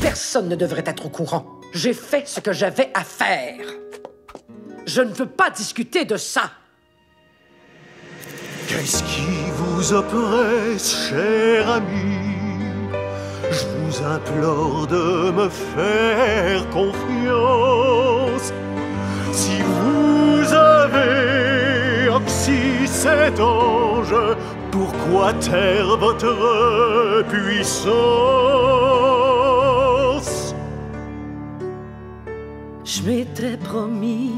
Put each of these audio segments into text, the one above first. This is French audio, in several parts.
Personne ne devrait être au courant. J'ai fait ce que j'avais à faire. Je ne veux pas discuter de ça. Qu'est-ce qui vous oppresse, cher ami? Je vous implore de me faire confiance. Si vous avez oxy cet ange, pourquoi taire votre puissance? Je m'étais promis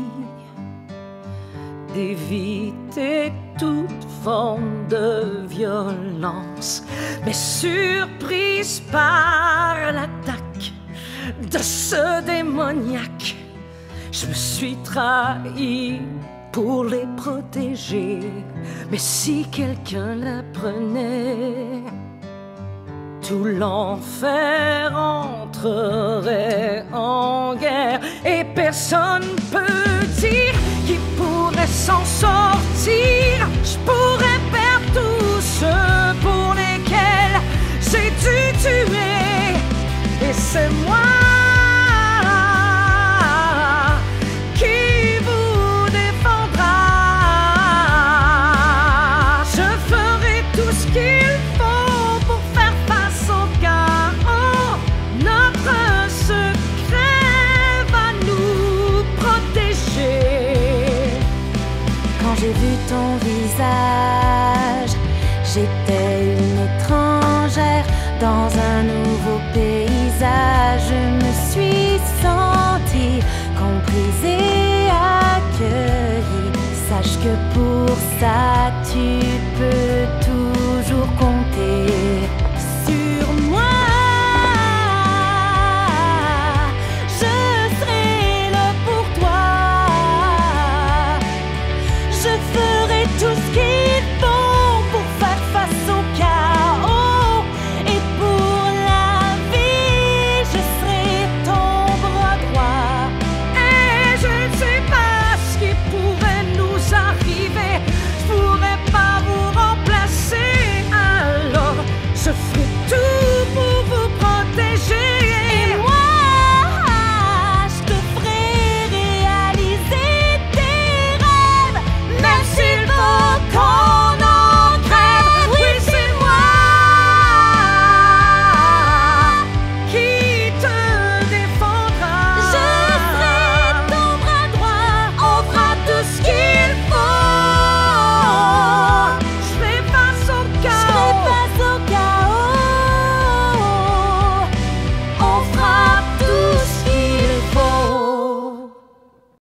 d'éviter toute forme de violence, mais surprise par l'attaque de ce démoniaque, je me suis trahi pour les protéger. Mais si quelqu'un l'apprenait, tout l'enfer entrerait en guerre, et personne peut dire qui pourrait s'en sortir. Je pourrais perdre tous ceux pour lesquels j'ai dû tuer, et c'est moi qui vous défendra. Je ferai tout ce qu'il faut pour faire face au chaos. Notre secret va nous protéger. Quand j'ai vu ton visage, j'étais une étrangère dans un nouveau paysage. Je me suis sentie comprise et accueillie. Sache que pour ça tu